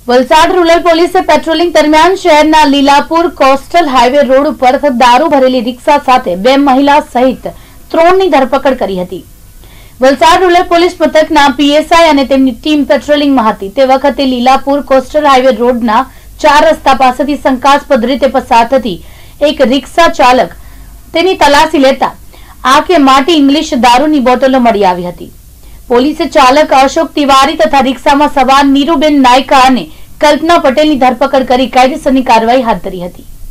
Valsad rural પોલીસે patrolling દરમિયાન શહેરના લીલાપુર કોસ્ટલ હાઈવે રોડ ઉપર દારૂ ભરેલી રિક્ષા સાથે 2 મહિલા સહિત 3ની ધરપકડ કરી હતી। વલસાડ રૂરલ પોલીસ મથકના પીએસઆઈ અને તેમની ટીમ પેટ્રોલિંગમાં હતી તે વખતે લીલાપુર કોસ્ટલ હાઈવે રોડના 4 રસ્તા પાસેથી શંકાસ્પદ રીતે પસાર થતી એક રિક્ષા ચાલક તેની તલાશી લેતા આંખે માટી ઇંગ્લિશ દારૂની બોટલો મળી આવી હતી। પોલીસે ચાલક અશોક તિવારી તથા રિક્ષામાં સવાર નીરુબેન નાયકા અને કલ્પના પટેલની ધરપકડ કરી કાયદેસરની કાર્યવાહી હાથ ધરી હતી।